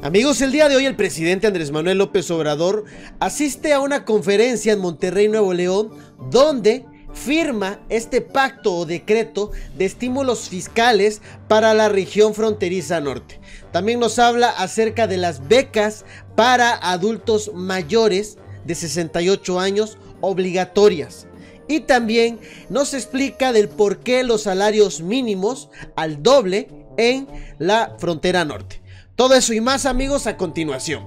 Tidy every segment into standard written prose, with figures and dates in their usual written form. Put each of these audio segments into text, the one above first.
Amigos, el día de hoy el presidente Andrés Manuel López Obrador asiste a una conferencia en Monterrey, Nuevo León, donde firma este pacto o decreto de estímulos fiscales para la región fronteriza norte. También nos habla acerca de las becas para adultos mayores de 68 años obligatorias. Y también nos explica del por qué los salarios mínimos al doble en la frontera norte. Todo eso y más, amigos, a continuación.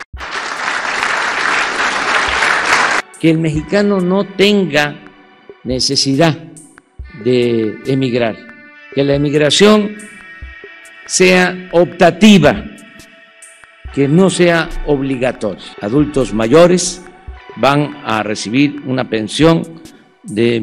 Que el mexicano no tenga necesidad de emigrar, que la emigración sea optativa, que no sea obligatoria. Adultos mayores van a recibir una pensión de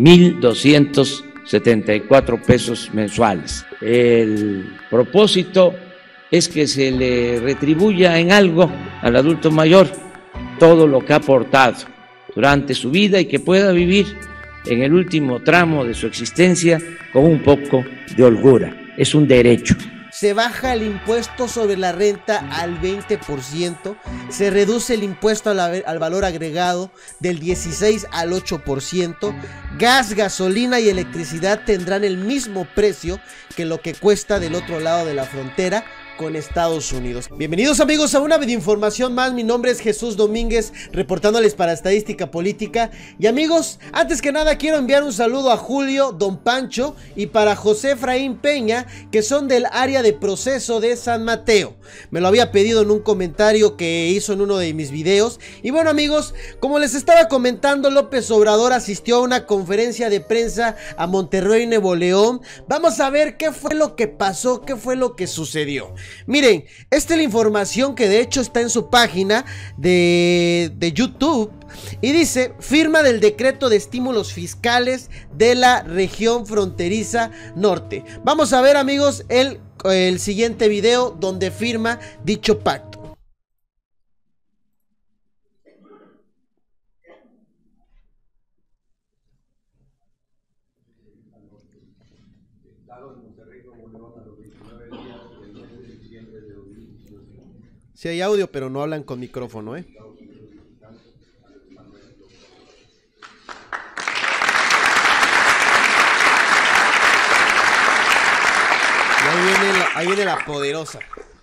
1,274 pesos mensuales. El propósito es que se le retribuya en algo al adulto mayor todo lo que ha aportado durante su vida y que pueda vivir en el último tramo de su existencia con un poco de holgura. Es un derecho. Se baja el impuesto sobre la renta al 20%, se reduce el impuesto al valor agregado del 16 al 8%, gas, gasolina y electricidad tendrán el mismo precio que lo que cuesta del otro lado de la frontera con Estados Unidos. Bienvenidos, amigos, a una videoinformación más. Mi nombre es Jesús Domínguez, reportándoles para Estadística Política. Y amigos, antes que nada quiero enviar un saludo a Julio, Don Pancho y para José Efraín Peña, que son del área de proceso de San Mateo. Me lo había pedido en un comentario que hizo en uno de mis videos. Y bueno, amigos, como les estaba comentando, López Obrador asistió a una conferencia de prensa a Monterrey, Nuevo León. Vamos a ver qué fue lo que pasó, qué fue lo que sucedió. Miren, esta es la información que de hecho está en su página de YouTube. Y dice: firma del decreto de estímulos fiscales de la región fronteriza norte. Vamos a ver, amigos, el siguiente video donde firma dicho pacto. Si hay audio, pero no hablan con micrófono, ¿eh? Ahí viene la poderosa.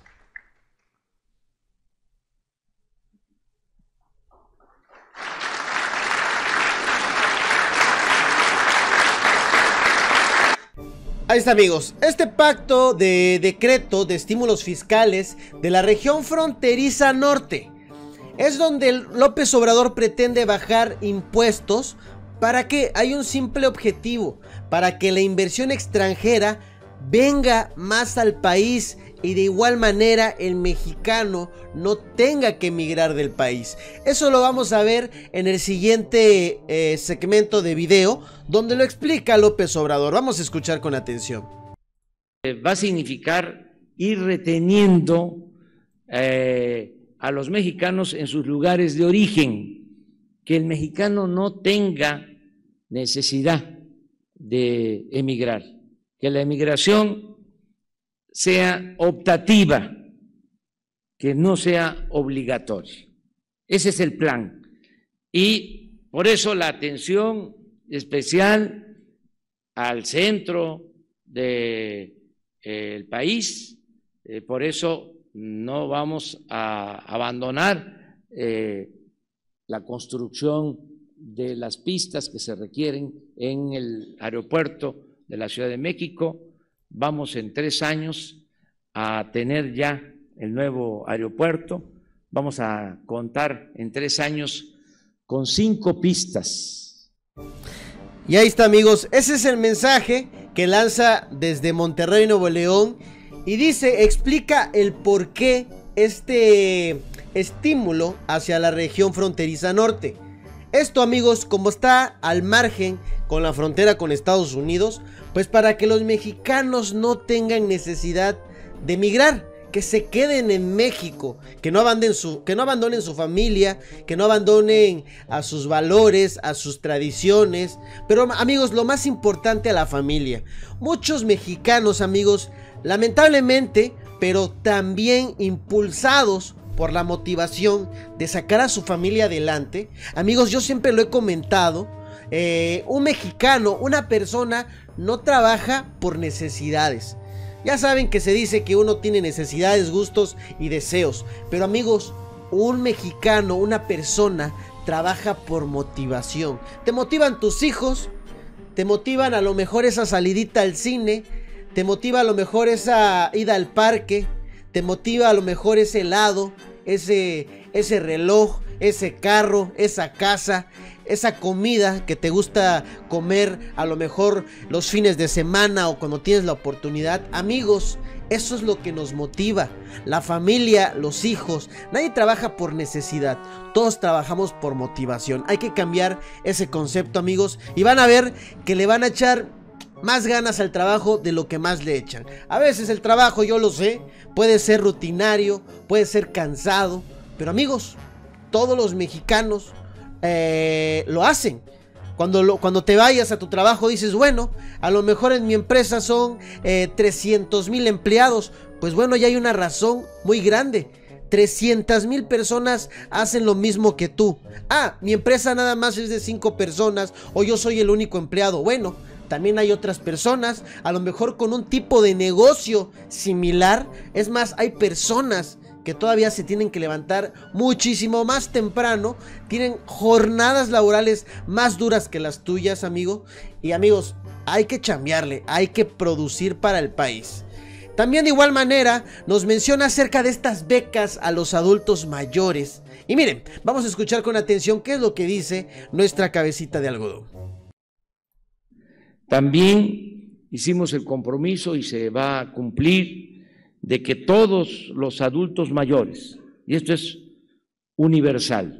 Ahí está, amigos, este pacto de decreto de estímulos fiscales de la región fronteriza norte es donde López Obrador pretende bajar impuestos. ¿Para qué? Hay un simple objetivo: para que la inversión extranjera venga más al país y de igual manera el mexicano no tenga que emigrar del país. Eso lo vamos a ver en el siguiente segmento de video, donde lo explica López Obrador. Vamos a escuchar con atención. Va a significar ir reteniendo a los mexicanos en sus lugares de origen, que el mexicano no tenga necesidad de emigrar, que la emigración sea optativa, que no sea obligatoria. Ese es el plan. Y por eso la atención especial al centro del país. Por eso no vamos a abandonar la construcción de las pistas que se requieren en el aeropuerto de la Ciudad de México. Vamos en 3 años a tener ya el nuevo aeropuerto. Vamos a contar en 3 años con 5 pistas. Y ahí está, amigos, ese es el mensaje que lanza desde Monterrey, Nuevo León. Y dice, explica el por qué este estímulo hacia la región fronteriza norte. Esto, amigos, como está al margen con la frontera con Estados Unidos, pues para que los mexicanos no tengan necesidad de emigrar, que se queden en México, que no abandonen su familia, que no abandonen a sus valores, a sus tradiciones. Pero, amigos, lo más importante, a la familia. Muchos mexicanos, amigos, lamentablemente pero también impulsados por la motivación de sacar a su familia adelante. Amigos, yo siempre lo he comentado, un mexicano, una persona, no trabaja por necesidades. Ya saben que se dice que uno tiene necesidades, gustos y deseos, pero amigos, un mexicano, una persona, trabaja por motivación. Te motivan tus hijos, te motivan a lo mejor esa salidita al cine, te motiva a lo mejor esa ida al parque, te motiva a lo mejor ese helado, ese reloj, ese carro, esa casa, esa comida que te gusta comer a lo mejor los fines de semana o cuando tienes la oportunidad. Amigos, eso es lo que nos motiva. La familia, los hijos, nadie trabaja por necesidad, todos trabajamos por motivación. Hay que cambiar ese concepto, amigos, y van a ver que le van a echar más ganas al trabajo de lo que más le echan. A veces el trabajo, yo lo sé, puede ser rutinario, puede ser cansado, pero amigos, todos los mexicanos lo hacen. Cuando te vayas a tu trabajo dices, bueno, a lo mejor en mi empresa son 300,000 empleados. Pues bueno, ya hay una razón muy grande. 300,000 personas hacen lo mismo que tú. Ah, mi empresa nada más es de 5 personas o yo soy el único empleado. Bueno, también hay otras personas, a lo mejor con un tipo de negocio similar. Es más, hay personas que todavía se tienen que levantar muchísimo más temprano, tienen jornadas laborales más duras que las tuyas, amigo. Y amigos, hay que chambearle, hay que producir para el país. También de igual manera nos menciona acerca de estas becas a los adultos mayores. Y miren, vamos a escuchar con atención qué es lo que dice nuestra cabecita de algodón. También hicimos el compromiso y se va a cumplir de que todos los adultos mayores, y esto es universal,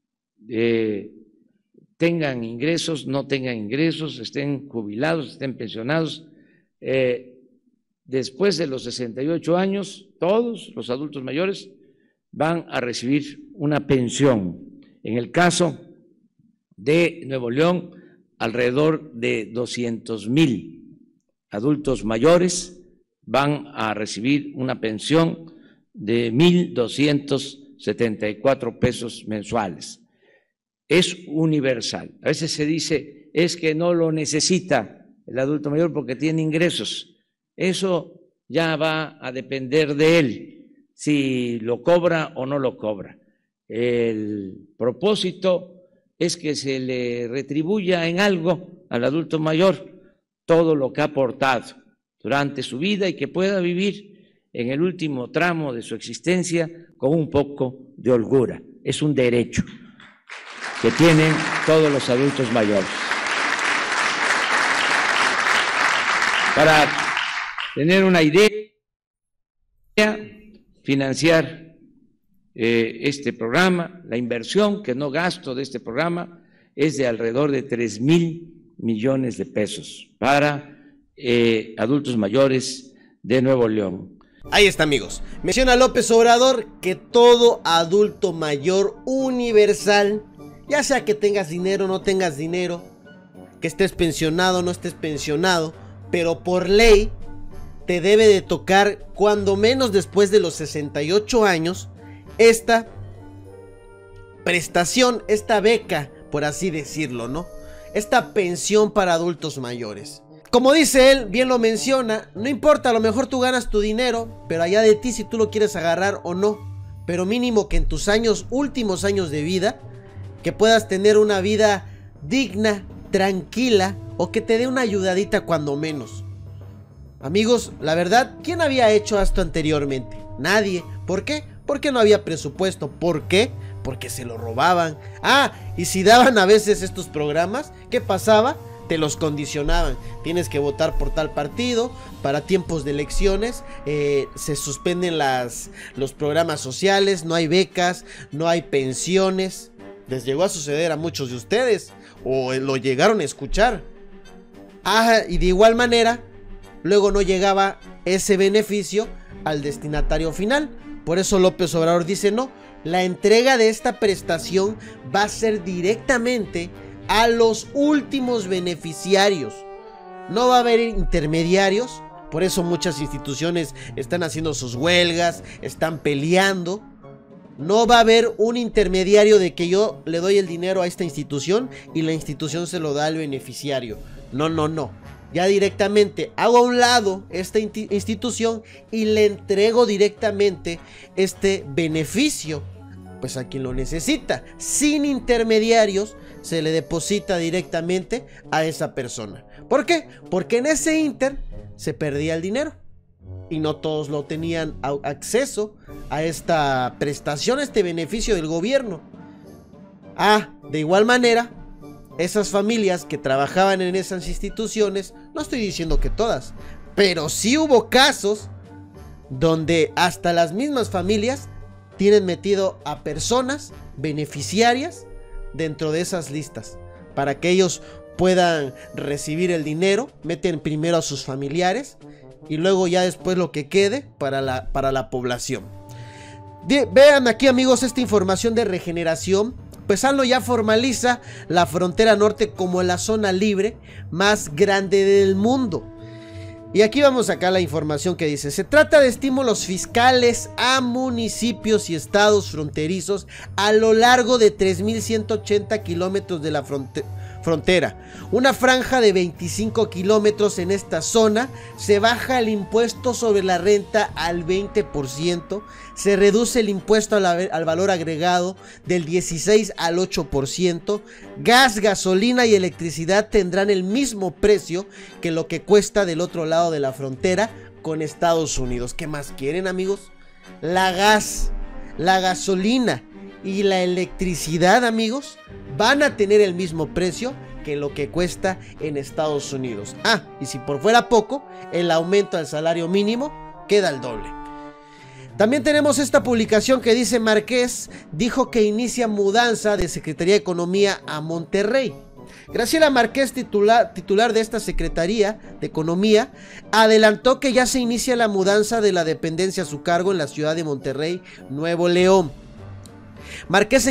tengan ingresos, no tengan ingresos, estén jubilados, estén pensionados, después de los 68 años, todos los adultos mayores van a recibir una pensión. En el caso de Nuevo León, alrededor de 200,000 adultos mayores van a recibir una pensión de 1,274 pesos mensuales. Es universal. A veces se dice, es que no lo necesita el adulto mayor porque tiene ingresos. Eso ya va a depender de él, si lo cobra o no lo cobra. El propósito es que se le retribuya en algo al adulto mayor todo lo que ha aportado durante su vida y que pueda vivir en el último tramo de su existencia con un poco de holgura. Es un derecho que tienen todos los adultos mayores. Para tener una idea, financiar este programa, la inversión que no gasto de este programa es de alrededor de 3,000 millones de pesos para adultos mayores de Nuevo León. Ahí está, amigos. Menciona López Obrador que todo adulto mayor universal, ya sea que tengas dinero o no tengas dinero, que estés pensionado o no estés pensionado, pero por ley te debe de tocar cuando menos después de los 68 años esta prestación, esta beca, por así decirlo, ¿no? Esta pensión para adultos mayores. Como dice él, bien lo menciona, no importa, a lo mejor tú ganas tu dinero, pero allá de ti si tú lo quieres agarrar o no. Pero mínimo que en tus últimos años de vida, que puedas tener una vida digna, tranquila, o que te dé una ayudadita cuando menos. Amigos, la verdad, ¿quién había hecho esto anteriormente? Nadie. ¿Por qué? Porque no había presupuesto. ¿Por qué? Porque se lo robaban. Ah, y si daban a veces estos programas, ¿qué pasaba? Te los condicionaban. Tienes que votar por tal partido. Para tiempos de elecciones se suspenden los programas sociales. No hay becas, no hay pensiones. Les llegó a suceder a muchos de ustedes, o lo llegaron a escuchar. Ah, y de igual manera, luego no llegaba ese beneficio al destinatario final. Por eso López Obrador dice, no, la entrega de esta prestación va a ser directamente a los últimos beneficiarios. No va a haber intermediarios, Por eso muchas instituciones están haciendo sus huelgas, están peleando. No va a haber un intermediario de que yo le doy el dinero a esta institución y la institución se lo da al beneficiario. No, no, no. Ya directamente hago a un lado esta institución y le entrego directamente este beneficio, pues a quien lo necesita. Sin intermediarios se le deposita directamente a esa persona. ¿Por qué? Porque en ese inter se perdía el dinero y no todos lo tenían acceso a esta prestación, a este beneficio del gobierno. De igual manera, esas familias que trabajaban en esas instituciones, no estoy diciendo que todas, pero sí hubo casos donde hasta las mismas familias tienen metido a personas beneficiarias dentro de esas listas para que ellos puedan recibir el dinero. Meten primero a sus familiares y luego ya después lo que quede para la población. Vean aquí, amigos, esta información de Regeneración. Pues AMLO ya formaliza la frontera norte como la zona libre más grande del mundo. Y aquí vamos a sacar la información que dice: se trata de estímulos fiscales a municipios y estados fronterizos a lo largo de 3.180 kilómetros de la frontera. Una franja de 25 kilómetros en esta zona. Se baja el impuesto sobre la renta al 20%. Se reduce el impuesto al valor agregado del 16 al 8%. Gas, gasolina y electricidad tendrán el mismo precio que lo que cuesta del otro lado de la frontera con Estados Unidos. ¿Qué más quieren, amigos? La gasolina y la electricidad, amigos, van a tener el mismo precio que lo que cuesta en Estados Unidos. Y si por fuera poco, el aumento al salario mínimo queda al doble. También tenemos esta publicación que dice: Márquez dijo que inicia mudanza de Secretaría de Economía a Monterrey. Graciela Márquez, titular de esta Secretaría de Economía, adelantó que ya se inicia la mudanza de la dependencia a su cargo en la ciudad de Monterrey, Nuevo León. Márquez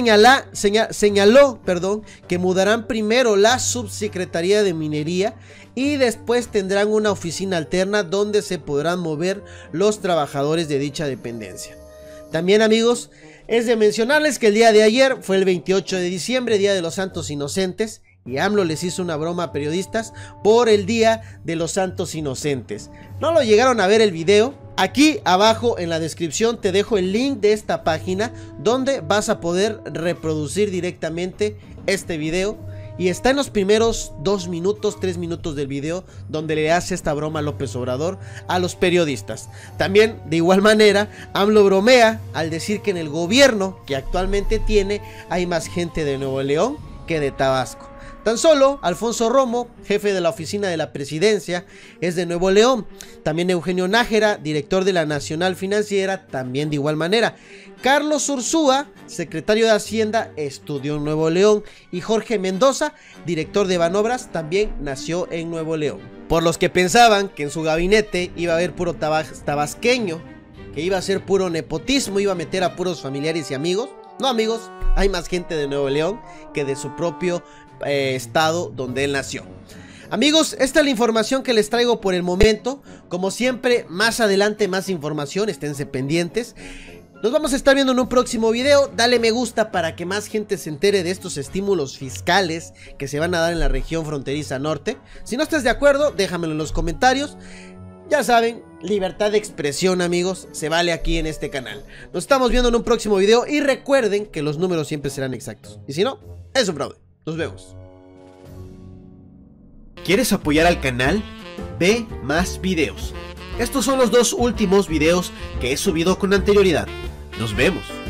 señaló que mudarán primero la Subsecretaría de Minería y después tendrán una oficina alterna donde se podrán mover los trabajadores de dicha dependencia. También, amigos, es de mencionarles que el día de ayer fue el 28 de diciembre, Día de los Santos Inocentes, y AMLO les hizo una broma a periodistas por el Día de los Santos Inocentes. ¿No lo llegaron a ver el video? Aquí abajo en la descripción te dejo el link de esta página donde vas a poder reproducir directamente este video. Y está en los primeros 2 minutos, 3 minutos del video, donde le hace esta broma a López Obrador a los periodistas. También, de igual manera, AMLO bromea al decir que en el gobierno que actualmente tiene hay más gente de Nuevo León que de Tabasco. Tan solo Alfonso Romo, jefe de la oficina de la presidencia, es de Nuevo León. También Eugenio Nájera, director de la Nacional Financiera, también de igual manera. Carlos Ursúa, secretario de Hacienda, estudió en Nuevo León. Y Jorge Mendoza, director de Banobras, también nació en Nuevo León. Por los que pensaban que en su gabinete iba a haber puro tabasqueño, que iba a ser puro nepotismo, iba a meter a puros familiares y amigos. No, amigos, hay más gente de Nuevo León que de su propio estado donde él nació. Amigos, esta es la información que les traigo por el momento. Como siempre, más adelante más información, esténse pendientes. Nos vamos a estar viendo en un próximo video. Dale me gusta para que más gente se entere de estos estímulos fiscales que se van a dar en la región fronteriza norte. Si no estás de acuerdo, déjamelo en los comentarios. Ya saben, libertad de expresión, amigos, se vale aquí en este canal. Nos estamos viendo en un próximo video y recuerden que los números siempre serán exactos. Y si no, es un fraude. Nos vemos. ¿Quieres apoyar al canal? Ve más videos. Estos son los 2 últimos videos que he subido con anterioridad. Nos vemos.